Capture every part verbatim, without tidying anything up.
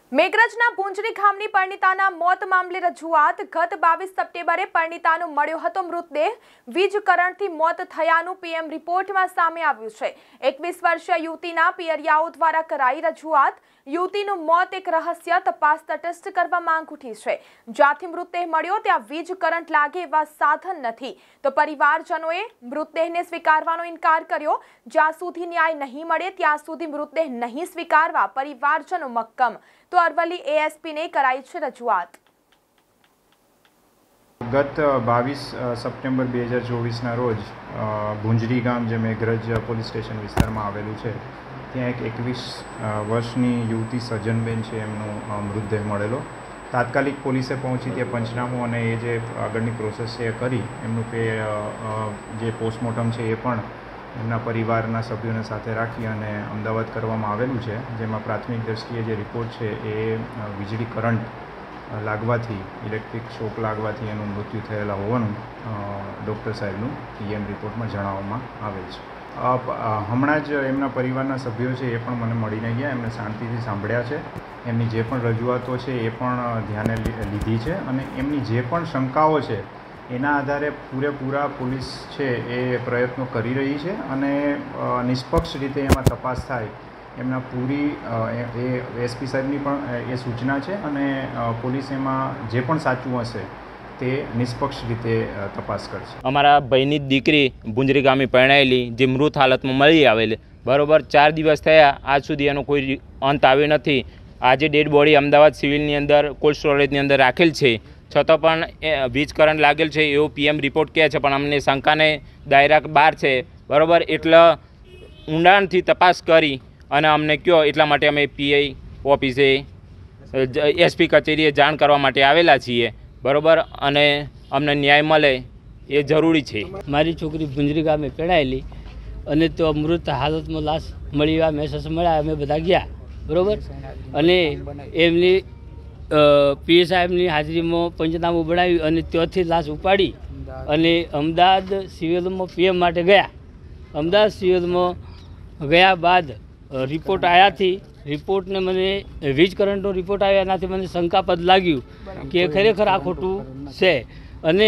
મેઘરજના ભુંજરી ગામની પરિણીતાના મોત મામલે રજૂઆત ગત બાવીસ સપ્ટેમ્બરે પરિણીતાનો મળ્યો હતો મૃતદેહ વીજ કરંટથી મોત થયાનું પીએમ રિપોર્ટમાં સામે આવ્યું છે। એકવીસ વર્ષીય યુવતીના પિયરિયાઓ દ્વારા કરાઈ રજૂઆત। યુવતીનું મોત એક રહસ્ય તપાસ તટસ્થ કરવા માંગ ઉઠી છે। જ્યાંથી મૃતદેહ મળ્યો ત્યાં વીજ કરંટ લાગે એવા સાધન નથી તો પરિવારજનોએ મૃતદેહને સ્વીકારવાનો ઇનકાર કર્યો। જ્યાં સુધી ન્યાય નહીં મળે ત્યાં સુધી મૃતદેહ નહીં સ્વીકારવા પરિવારજનો મક્કમ। तो अरवली एएसपी ने कराई છે રજૂઆત। ગત બાવીસ સપ્ટેમ્બર બે હજાર ચોવીસના રોજ ભુંજરી ગામ જે મેઘરજ પોલીસ સ્ટેશન વિસ્તારમાં આવેલું છે ત્યાં એક એકવીસ વર્ષની યુવતી સજનબેન છે એમનો મૃતદેહ મળેલો। તાત્કાલિક પોલીસે પહોંચી ત્યાં પંચનામું અને એ જે આગળની પ્રોસેસ છે એ કરી એમનું કે જે પોસ્ટમોર્ટમ છે એ પણ એમના પરિવારના સભ્યોને સાથે રાખી અને અમદાવાદ કરવામાં આવેલું છે। જેમાં પ્રાથમિક દ્રષ્ટિએ જે રિપોર્ટ છે એ વીજળી કરંટ લાગવાથી ઇલેક્ટ્રિક શોક લાગવાથી એનું મૃત્યુ થયેલા હોવાનું ડૉક્ટર સાહેબનું પીએમ રિપોર્ટમાં જણાવવામાં આવેલ છે। હમણાં જ એમના પરિવારના સભ્યો છે એ પણ મને મળીને ગયા, એમને શાંતિથી સાંભળ્યા છે, એમની જે પણ રજૂઆતો છે એ પણ ધ્યાને લીધી છે અને એમની જે પણ શંકાઓ છે એના આધારે પૂરેપૂરા પોલીસ છે એ પ્રયત્નો કરી રહી છે અને નિષ્પક્ષ રીતે એમાં તપાસ થાય એમના પૂરી એ એસપી સાહેબની પણ એ સૂચના છે અને પોલીસ એમાં જે પણ સાચું હશે તે નિષ્પક્ષ રીતે તપાસ કરશે। અમારા ભાઈની દીકરી ભુંજરી ગામે પરણાયેલી જે મૃત હાલતમાં મળી આવેલી બરાબર ચાર દિવસ થયા, આજ સુધી એનો કોઈ અંત આવ્યો નથી। આજે ડેડ બોડી અમદાવાદ સિવિલની અંદર કોલ્ડ સ્ટોરેજની અંદર રાખેલ છે, છતાં પણ વીજ કરંટ લાગેલ છે એવો પીએમ રિપોર્ટ કહે છે, પણ અમને શંકાને દાયરા બહાર છે બરાબર। એટલે ઊંડાણથી તપાસ કરી અને અમને કહો એટલા માટે અમે પીઆઈ ઓફિસે એસપી કચેરીએ જાણ કરવા માટે આવેલા છીએ બરાબર, અને અમને ન્યાય મળે એ જરૂરી છે। મારી છોકરી ભુંજરી ગામે પેણાયેલી અને તો મૃત હાલતમાં લાશ મળી આ મેસેજ મળ્યા, અમે બધા ગયા બરાબર, અને એમની પીએ સાહેબની હાજરીમાં પંચનામું બનાવ્યું અને ત્યાંથી લાશ ઉપાડી અને અમદાવાદ સિવિલમાં પીએમ માટે ગયા। અમદાવાદ સિવિલમાં ગયા બાદ રિપોર્ટ આવ્યાથી રિપોર્ટને મને વીજ કરંટનો રિપોર્ટ આવ્યા એનાથી મને શંકાસ્પદ લાગ્યું કે ખરેખર આ ખોટું છે અને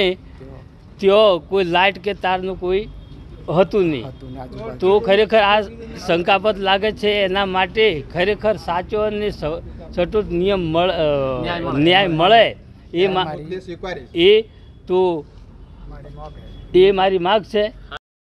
ત્યાં કોઈ લાઇટ કે તારનું કોઈ હતું નહીં, તો ખરેખર આ શંકાસ્પદ લાગે છે। એના માટે ખરેખર સાચો અને સચોટ નિયમ મળે ન્યાય મળે એ એ તો એ મારી માગ છે।